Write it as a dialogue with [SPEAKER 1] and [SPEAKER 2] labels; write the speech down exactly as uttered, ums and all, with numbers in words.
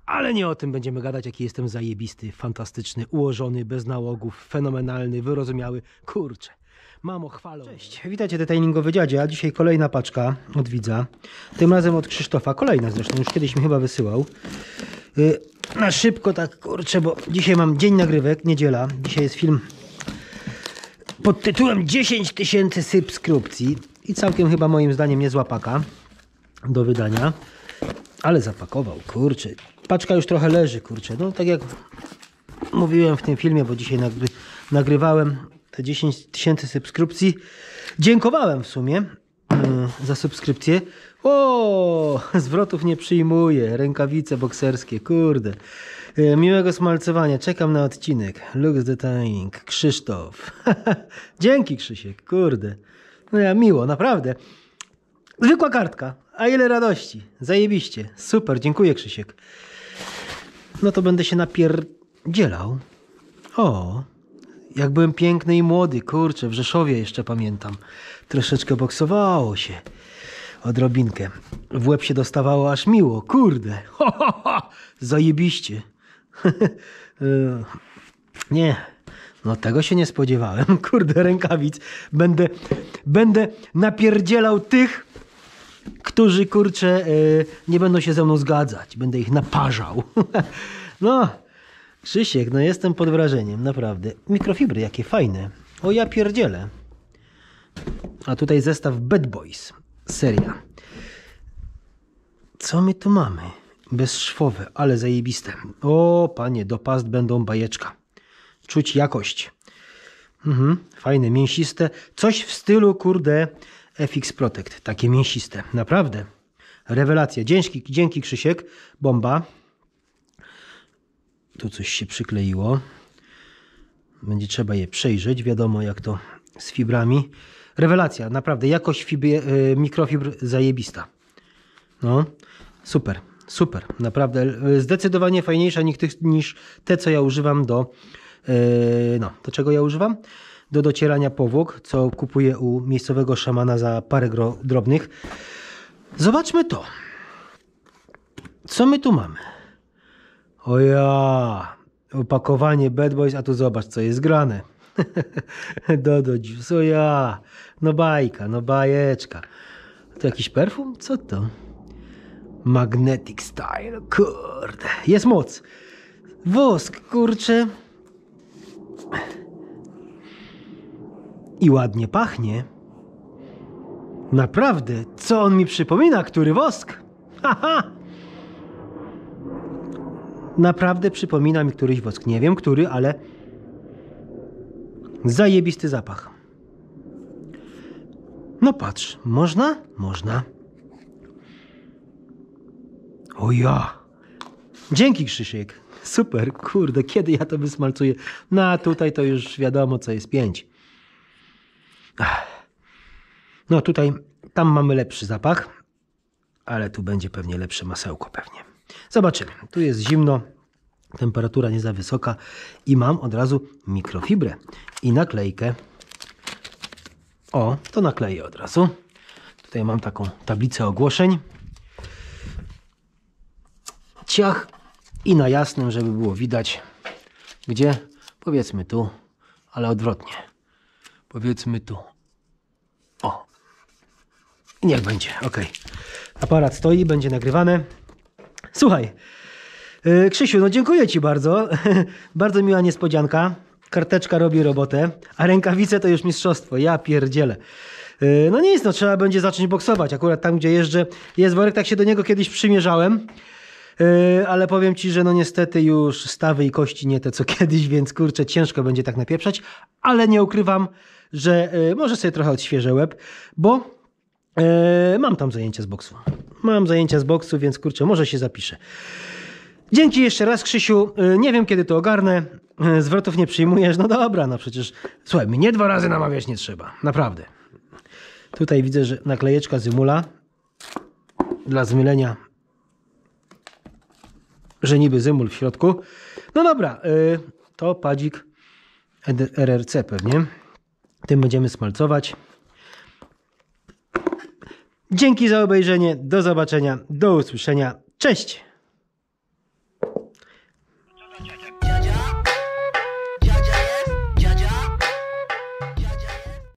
[SPEAKER 1] Ale nie o tym będziemy gadać, jaki jestem zajebisty, fantastyczny, ułożony, bez nałogów, fenomenalny, wyrozumiały. Kurczę, mamo, chwalą. Cześć, witajcie detailingowy dziadzie, a dzisiaj kolejna paczka od widza. Tym razem od Krzysztofa, kolejna zresztą, już kiedyś mi chyba wysyłał. Yy, na szybko tak, kurczę, bo dzisiaj mam dzień nagrywek, niedziela. Dzisiaj jest film pod tytułem dziesięć tysięcy subskrypcji i całkiem chyba moim zdaniem niezła paka do wydania. Ale zapakował, kurczę. Paczka już trochę leży, kurczę. No tak jak mówiłem w tym filmie, bo dzisiaj nagry nagrywałem te dziesięć tysięcy subskrypcji. Dziękowałem w sumie yy, za subskrypcję. O, zwrotów nie przyjmuję. Rękawice bokserskie, kurde. Yy, miłego smalcowania. Czekam na odcinek. Lux Detailing. Krzysztof. Dzięki, Krzysiek, kurde. No ja miło, naprawdę. Zwykła kartka. A ile radości. Zajebiście. Super, dziękuję, Krzysiek. No to będę się napierdzielał. O, jak byłem piękny i młody, kurczę, w Rzeszowie jeszcze pamiętam. Troszeczkę boksowało się. Odrobinkę. W łeb się dostawało aż miło, kurde. Ho, ho, ho. Zajebiście. Nie, no tego się nie spodziewałem. Kurde, rękawic. Będę, będę napierdzielał tych, którzy, kurczę, yy, nie będą się ze mną zgadzać. Będę ich naparzał. No, Krzysiek, no jestem pod wrażeniem, naprawdę. Mikrofibry, jakie fajne. O, ja pierdzielę. A tutaj zestaw Bad Boys. Seria. Co my tu mamy? Bezszwowe, ale zajebiste. O, panie, do past będą bajeczka. Czuć jakość. Mhm, fajne, mięsiste. Coś w stylu, kurde, F X Protect. Takie mięsiste. Naprawdę. Rewelacja. Dzięki, dzięki Krzysiek. Bomba. Tu coś się przykleiło. Będzie trzeba je przejrzeć. Wiadomo jak to z fibrami. Rewelacja. Naprawdę. Jakość fibry, mikrofibr zajebista. No. Super. Super. Naprawdę. Zdecydowanie fajniejsza niż te, co ja używam do... No. Do czego ja używam? Do docierania powłok, co kupuję u miejscowego szamana za parę drobnych. Zobaczmy to. Co my tu mamy? O ja, opakowanie Bad Boys, a tu zobacz, co jest grane. Dodo Juice, o ja, no bajka, no bajeczka. To jakiś perfum? Co to? Magnetic Style, kurde, jest moc. Wosk, kurczę. I ładnie pachnie. Naprawdę, co on mi przypomina? Który wosk? Haha! Naprawdę przypomina mi któryś wosk. Nie wiem który, ale zajebisty zapach. No patrz, można? Można. O ja! Dzięki, Krzysiek. Super, kurde, kiedy ja to wysmalcuję? No a tutaj to już wiadomo, co jest pięć. No tutaj, tam mamy lepszy zapach, ale tu będzie pewnie lepsze masełko pewnie. Zobaczymy. Tu jest zimno, temperatura nie za wysoka i mam od razu mikrofibrę i naklejkę. O, to nakleję od razu. Tutaj mam taką tablicę ogłoszeń. Ciach i na jasnym, żeby było widać, gdzie, powiedzmy tu, ale odwrotnie. Powiedzmy tu. O. Niech będzie, ok. Aparat stoi, będzie nagrywane. Słuchaj, yy, Krzysiu, no dziękuję Ci bardzo. Bardzo miła niespodzianka. Karteczka robi robotę, a rękawice to już mistrzostwo. Ja pierdzielę. Yy, no nic, no trzeba będzie zacząć boksować. Akurat tam, gdzie jeżdżę, jest worek, tak się do niego kiedyś przymierzałem. Yy, ale powiem Ci, że no niestety już stawy i kości nie te co kiedyś, więc kurczę, ciężko będzie tak napieprzać. Ale nie ukrywam, że yy, może sobie trochę odświeżę łeb, bo yy, mam tam zajęcia z boksu. Mam zajęcia z boksu, więc kurczę, może się zapiszę. Dzięki jeszcze raz, Krzysiu. Yy, nie wiem, kiedy to ogarnę. Yy, zwrotów nie przyjmujesz. No dobra, no przecież słuchaj, mnie dwa razy namawiać nie trzeba. Naprawdę. Tutaj widzę, że naklejeczka Zymula dla zmylenia, że niby Zymul w środku. No dobra, yy, to padzik R R C pewnie. Tym będziemy smalcować. Dzięki za obejrzenie. Do zobaczenia. Do usłyszenia. Cześć!
[SPEAKER 2] Ciao, ciao, ciao.